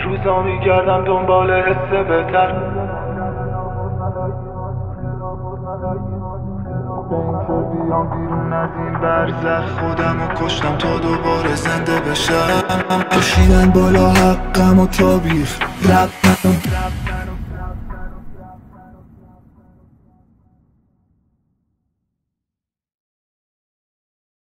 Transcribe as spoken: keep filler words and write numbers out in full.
روزا میگردم دنبال حس بهتر، بیام بیرون از این برزخ. خودم رو کشتم تا دوباره زنده بشم. کشیدن بالا حقم و تابیخ رب منو